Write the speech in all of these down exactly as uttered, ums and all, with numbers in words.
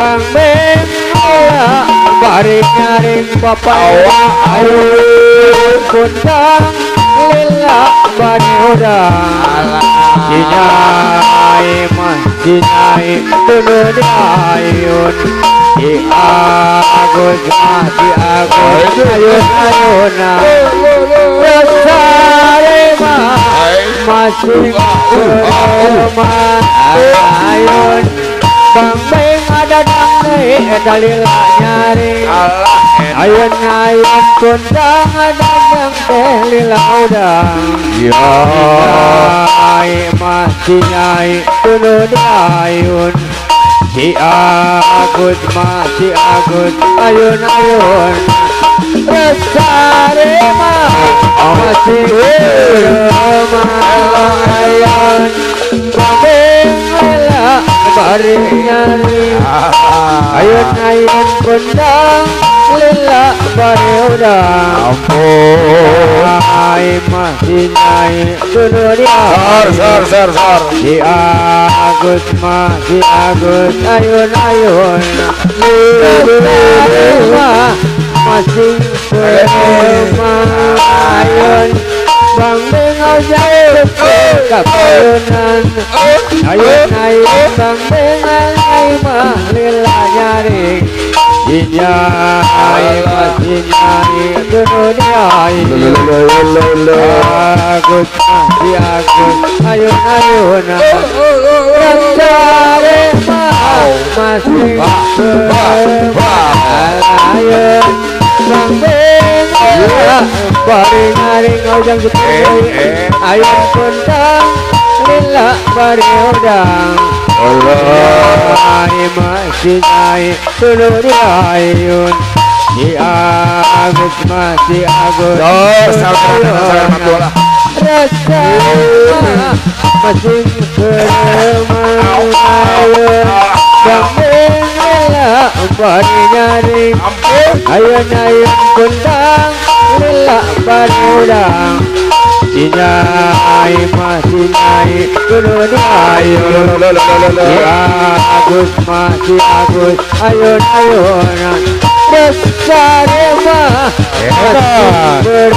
Bang Beng bari nyaring bapak ayo kundang lila bani udang Sinai mah sinai tunu ayun si Agus mah si Agus ayun ayuna Besari mah masih berumah ayun Bang Beng ada dang dalila nyaring ayun ayun kundang ada dang dalila udang ya ai masih nyai tunu ayun si Agus masih Agus ayun ayun Besari mah masih berumah ayun Bang Beng bari nyari ayun ayun kundang lila bari udang ampun ai masih nyai tunu sar sar sar sar si Agus masih Agus ayun ayun lila masih berumah ayun Bang Bengau jauh kapayunan ayun ayun Bang Bengau mah lila nyaring Sinyai masih nyai dunia ayun Agus masih Agus ayun ayun Rancare mah masih ayun Bang Bengau bari nyaring ojang gede ayun kundang lila bari udang Allah masih nyai tunu ayun si Agus masih Agus rasa masih berumah ayun Bang Bengau bari nyaring ayun ayun kundang lila bari udang Sinyai masih nyai tunu ayun si Agus masih Agus ayun ayun Besari mah masih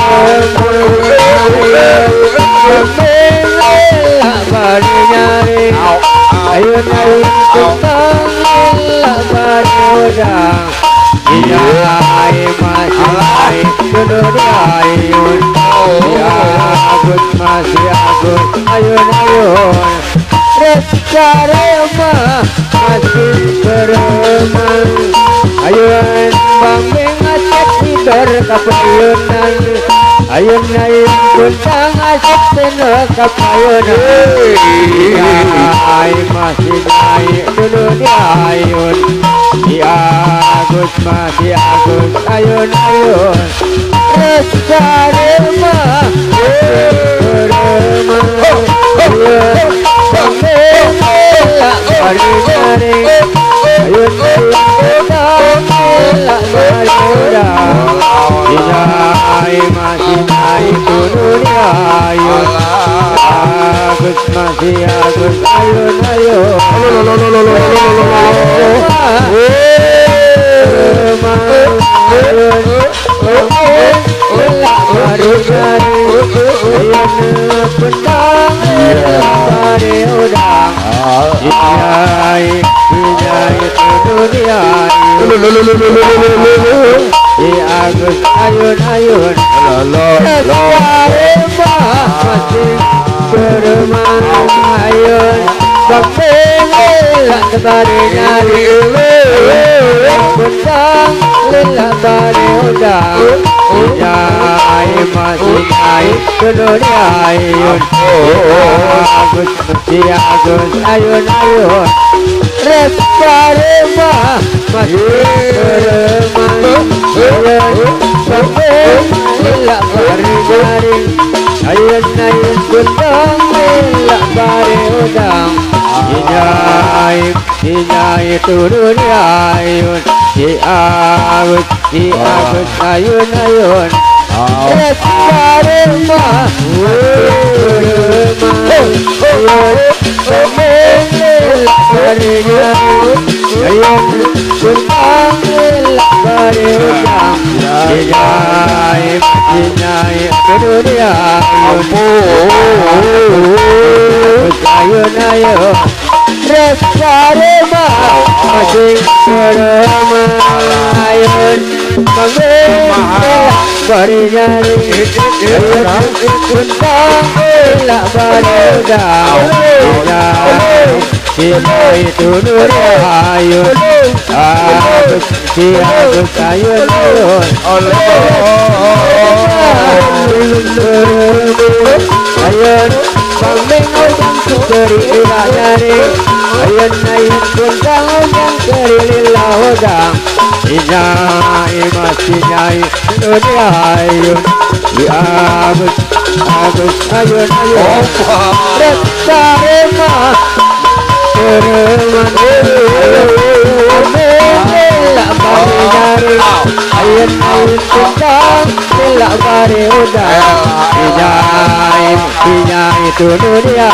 berumah lila bari nyaring ayun ayun kundang lila bari udang Sinyai masih nyai tunu ayun si Agus masih Agus ayun ayun Besari mah masih berumah ayun Bang Beng acek tidur kapayunan ayun ayun kundang acek tenu kapayunan Sinyai masih nyai tunu ayun si Agus masih Agus ayun ayun Besari mah berumah ayun Bang Bengau bari nyaring ayun ayun kundang lila bari udang Sinyai masih nyai tunu ayun Agus masih Agus ayun ayun lila bari nyaring ayun kundang lila bari udang Sinyai sinyai tunu ayun si Agus ayun ayun Besari mah masih berumah ayun Bang Bengau bari nyaring kundang lila bari udang Sinyai masih nyai tunu ayun Agus masih Agus ayun ayun Besari mah masih berumah ayun Bang Bengau lila bari nyaring ayun ayun kundang lila bari udang Sinyai sinyai tunu ayun si Agus si Agus ayun ayun Besari mah berumah ayun barinya ayun kuntang bari udang dinyai dinyai kedunia ayun ayun resarema masing serema ayun mangga barinya ayun kuntang bari udang Cinta itu nur ayun, agus agus ayun ayun, ayun, pambing ojang beri iranyari, ayun ayun kuntang ojang beri lila hodang, inyai masih nyai nur ayun, di agus agus ayun ayun, resarema. Ayun ayun kuntang sila bari udang Inyai inyai tunu dia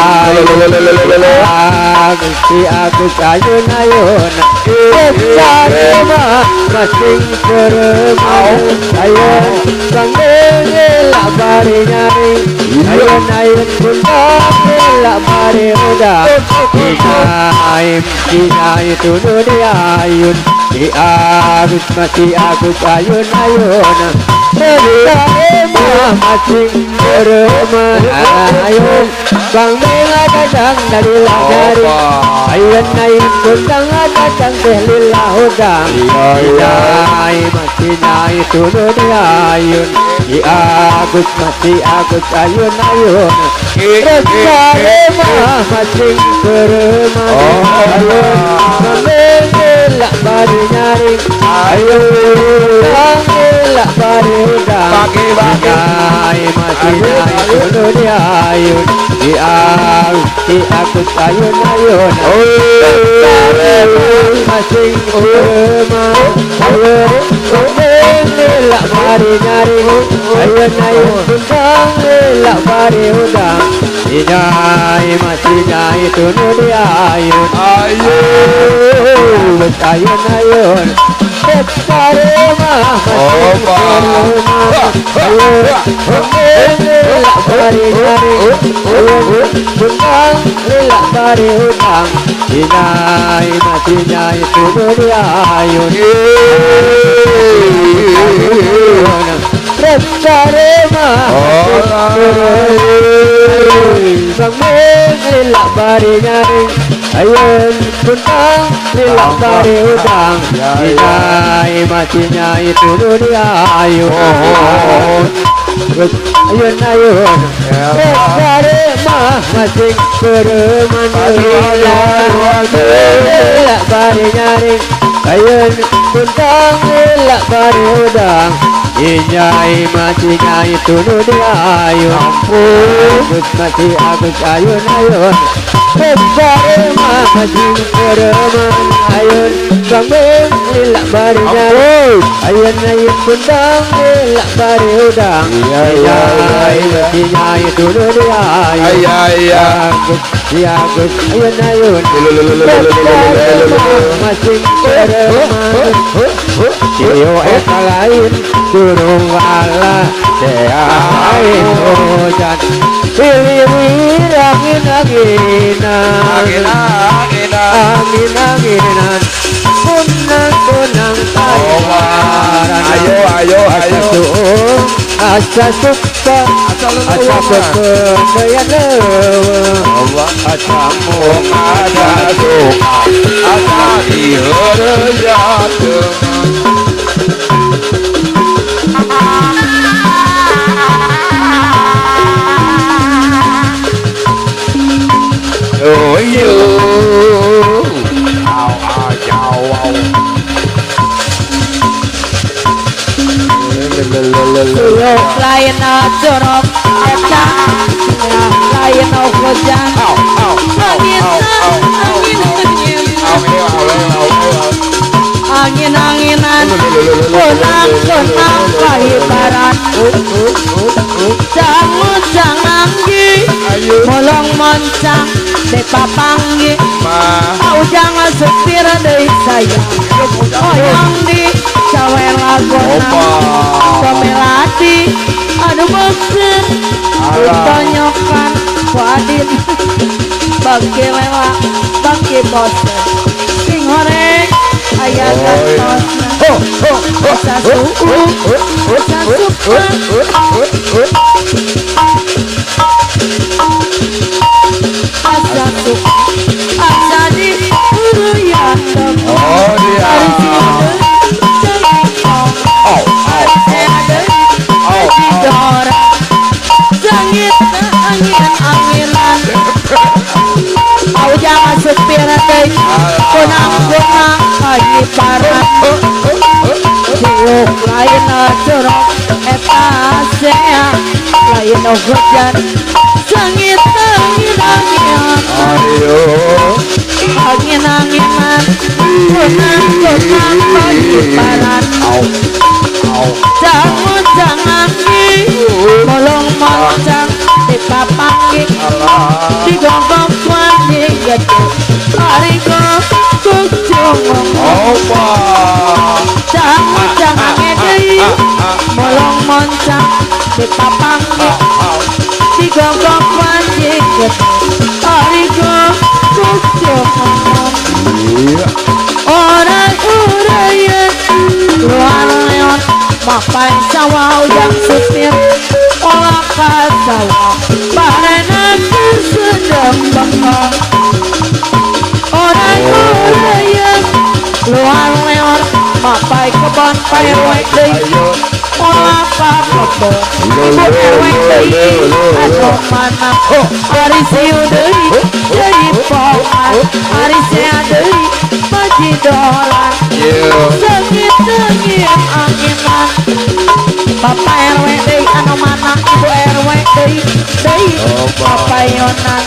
Agus si agus ayun ayun Sarema masing serema Ayun bangun sila bari nyari Ayun ayun kuntang sila bari udang Inyai inyai tunu dia ayun Di agus masih agus ayun ayun Resarema masing serema ayun Bang Mela kadang dari langari Ayun ayun kuntang kadang lila hodang Inyai masih nyai tunu dia ayun Di agus masih agus ayun ayun Resarema masing serema ayun Bang Mela bari nyari ayun Bang Mela bari udang Inyai masih nyai tunu dia ayun Di agus di agus ayun ayun Resarema masing serema ayun Bang Mela bari nyari ayun ayun kuntang lila bari udang Inyai masih nyai tunu dia ayun ayun ayun ayun Resarema masing serema ayun lila bari nyari ayun kuntang lila bari udang Inyai masih nyai tunu dia ayun Resarema Bang Mela bari nyari ayun kuntang lila bari udang Inyai masih nyai tunu dia ayun ayun ayun Resarema masing serema lila bari nyari ayun kuntang lila bari udang Inyai masih nyai tunu dia ayun Agus masih agus ayun ayun Resarema masing serema ayun Bang Mela bari nyari ayun ayun kuntang lila bari udang Inyai masih nyai tunu dia ayun Agus si agus ayun ayun Resarema masing serema Iyo eka lain gunung ala seain hujan pilih angin anginan angin anginan kunang kunang tawaran ayo ayo ayo asa suka asa kependean lewa asa mung asa suka asa diherjat oh yo au au chao au Suluk lain jorok ecang lain hujan angin angin angin anginan kunang kunang pahibaran jangan jangan gi molong moncang de papanggi deui sayang hoyong di cawe lagona pemelati anu beukeun ditonyokan wadin bagi lela bagi bosen sing horeng aya gantosna asa suku asa suku asa suku asa di uruyan Oh dia. Oh, oh, jangan supir deh, kunang-kunang kaji paran, cium lain jorok, eta sea, lain hujan, sengit angin-anginan, angin-anginan, kunang-kunang kaji paran, jangan-jangan di molong-molong di papangi, di gonggong wani gede, arigo kukjong jangan-jangan ngedei, molong-molong di papangi, di gonggong wani gede, arigo kukjong orang-orang luar leon mapai sawah yang supir olah sawah barena sedang bengkak orang-orang yang luar leon mapai kebon pair wedei olah kebon ibu wedei atau mana hari siudei jadi pongan hari seadei bagi dolar sengit-sengit anginan Papa R W dei anu mana ibu R W dei dei Papa Yonan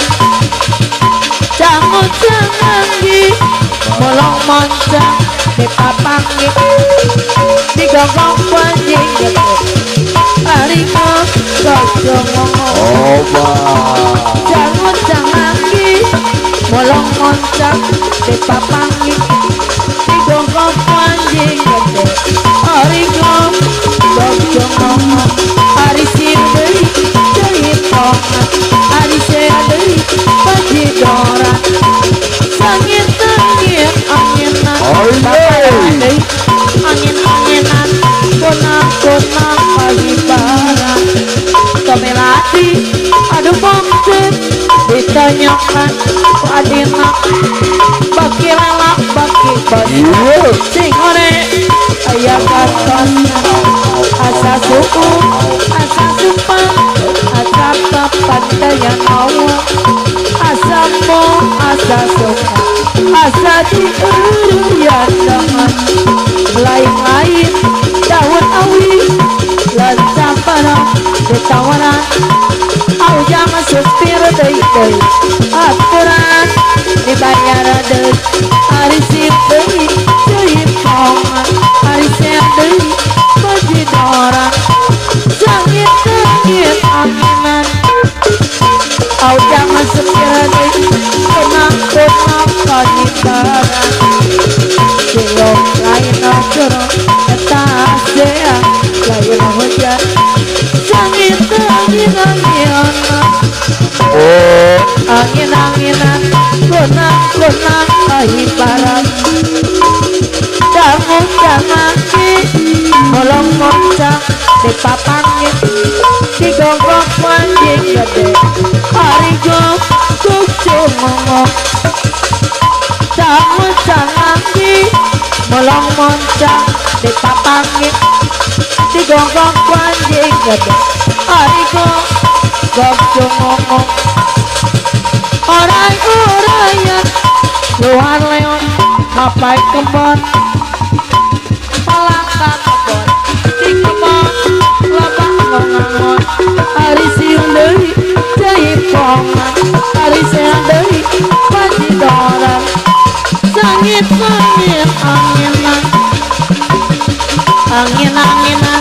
jangan-jangan di bolong moncang di papangi di gonggong panjing gede hariko gojong ngomong jangan-jangan di bolong moncang di papangi di gonggong panjing gede hariko gojong ngomong hari sindei jadi pongan hari seadei bagi doran sangit-sangit anginan bapak angin-anginan kunang-kunang pagi barang kemelati aduh bongkit ditanyakan adina baki lelak baki bos sing ore ayah kantosnya asa suku asa supan asa papan daya nawa asa mo asa suka asa diuruyan dengan lain-lain daun awi lan samparang ditawaran au jangan supir dei-dei aturan dibayar dei hari sip dei dei pongan hari sep dei bagi doran sangit-sangit anginan au jangan supir dei kunang-kunang kaji barang cilok lain jorok eta sea lain hujan sangit-sangit anginan angin-anginan kunang-kunang kaji barang jangan-jangan di bolong moncang di papangi di gonggong panjing gede harigo kukjong ngomong jangan-jangan di bolong moncang di papangi di gonggong panjing gede harigo kukjong ngomong orang-orang yang luar leon mapai kebon palaka kebon di kebon laba ngongangon hari siung deui jai pongan hari seang deui pasti doran sangit-sangit anginan angin-anginan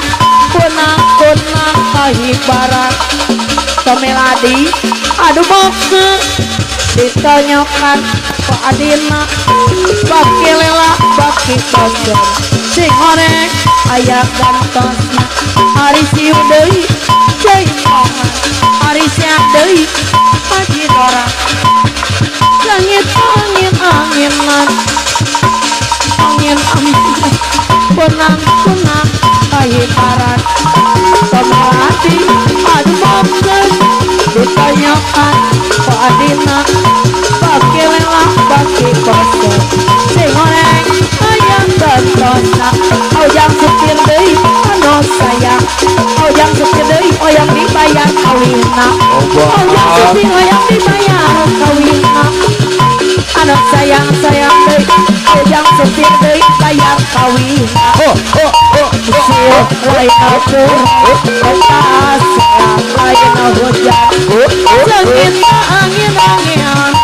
kunang-kunang kahibaran kemeladi aduh bokse ditonyokan ku adina baki lela baki koser sing horeng aya gantosna ari siu deui cai pongan ari sia deui haji dora langit angin anginan angin angin punang punang kahi parat pemerhati adu bongsen ditanyakan ku adina baki lela baki koser sing horeng ayam gantosna aujang supir deui anu sayang aujang supir deui oyang dibayar kawinna aujang supir oyang dibayar kawinna anu sayang sayang deui aujang supir deui bayar kawinna oh oh oh sieuh lain atur atas sayang lain hujan langit angin anginan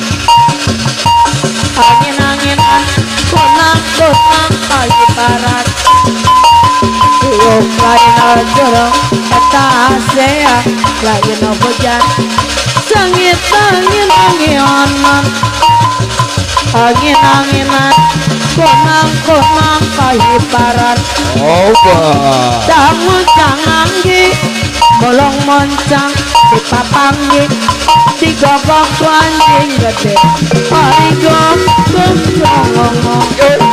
angin anginan konang konang kali barat siup lain atur atas sayang lain hujan langit angin anginan angin anginan konang konang kali barat oba dangu canganggi bolong moncang dipapanggi digogok ku anjing gede origom ngomong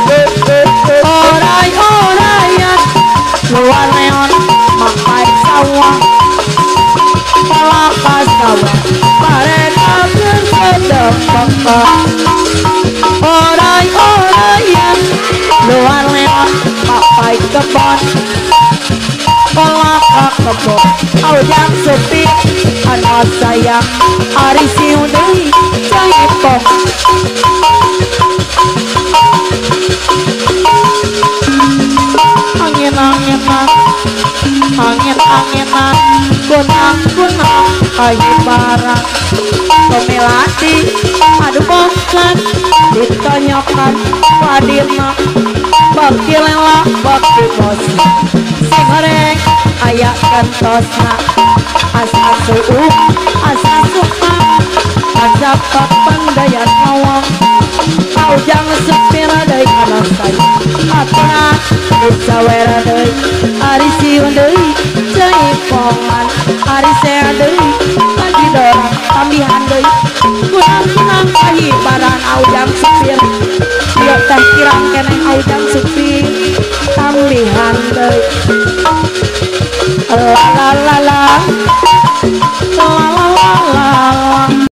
orai oraian luar neon makai sawah palapa sawah mereka bersedekah orai oraian luar neon makai kebon palapa kebon aujang supir anu sayang ari siu deui cai pongan angin anginan angin anginan gunang gunang kayu barang pemelati adu bongkan ditonyokan wadina bakti lela bakti bos sing horeng aya gantosna asa suuk asa suka asa papandayat mawang aujang supir deui anu sayang aturan disawera deui ari siun deui cai pongan ari sea deui haji dorang tambihan deui kunang-kunang kahibaran aujang supir ieu teh kirang keneh aujang supir tambihan deui